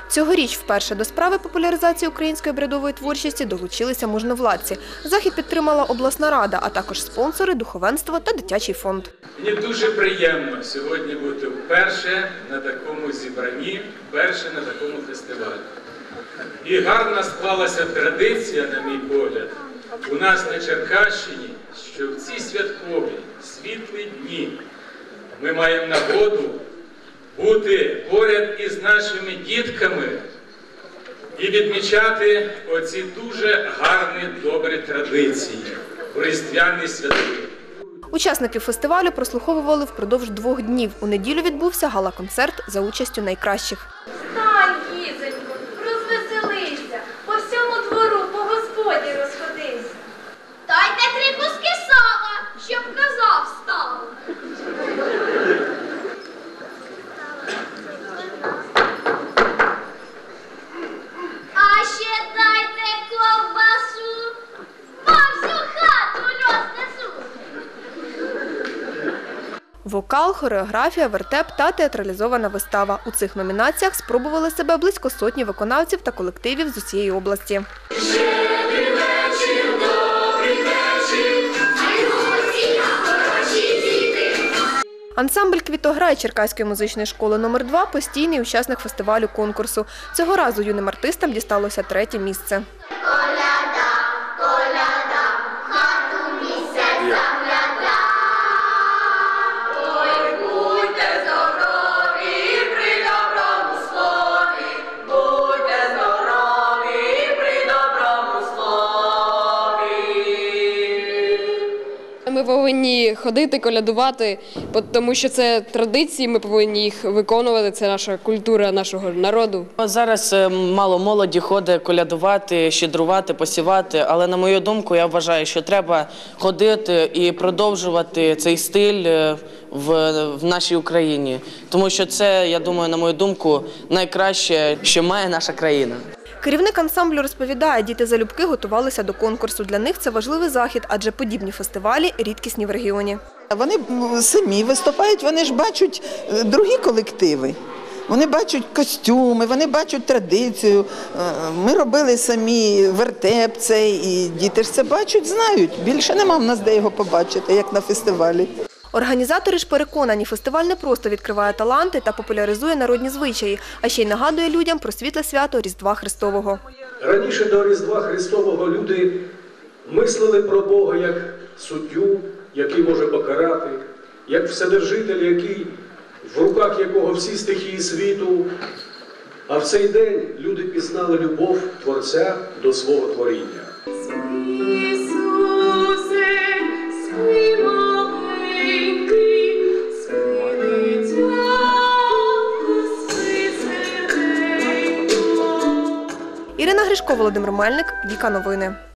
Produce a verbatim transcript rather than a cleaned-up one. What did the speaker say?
Цьогоріч вперше до справи популяризації української обрядової творчості долучилися можновладці. Захід підтримала обласна рада, а також спонсори, духовенство та дитячий фонд. Мені дуже приємно сьогодні бути вперше на такому зібранні, вперше на такому фестивалі. І гарно склалася традиція, на мій погляд, у нас на Черкащині, що в ці святкові, світлі дні ми маємо нагоду бути поряд із нашими дітками і відмічати оці дуже гарні, добрі традиції в різдвяні святки. Учасники фестивалю прослуховували впродовж двох днів. У неділю відбувся гала-концерт за участю найкращих. Стань, кізонько, розвеселися, по всьому двору по господі розходився. Дайте три куски сала, щоб коза встала. А ще дайте ковбасу, бо всю хату рознесу. Вокал, хореографія, вертеп та театралізована вистава. У цих номінаціях спробували себе близько сотні виконавців та колективів з усієї області. Ансамбль «Квітограй» Черкаської музичної школи номер два – постійний учасник фестивалю конкурсу. Цього разу юним артистам дісталося третє місце. Коляда, коляда, хату місяць загляда. Ой, будьте здорові при доброму слові, будьте здорові при доброму слові. Ми повинні ходити, колядувати, тому що це традиції, ми повинні їх виконувати, це наша культура нашого народу. Зараз мало молоді ходить колядувати, щедрувати, посівати, але на мою думку, я вважаю, що треба ходити і продовжувати цей стиль в, в нашій Україні, тому що це, я думаю, на мою думку, найкраще, що має наша країна. Керівник ансамблю розповідає, діти залюбки готувалися до конкурсу. Для них це важливий захід, адже подібні фестивалі рідкісні в регіоні. Вони самі виступають, вони ж бачать другі колективи. Вони бачать костюми, вони бачать традицію. Ми робили самі вертеп цей, і діти ж це бачать, знають. Більше нема в нас де його побачити, як на фестивалі. Організатори ж переконані, фестиваль не просто відкриває таланти та популяризує народні звичаї, а ще й нагадує людям про світле свято Різдва Христового. Раніше до Різдва Христового люди мислили про Бога як суддю, який може покарати, як вседержитель, який, в руках якого всі стихії світу. А в цей день люди пізнали любов Творця до свого творіння. Ірина Гришко, Володимир Мельник, Віка Новини.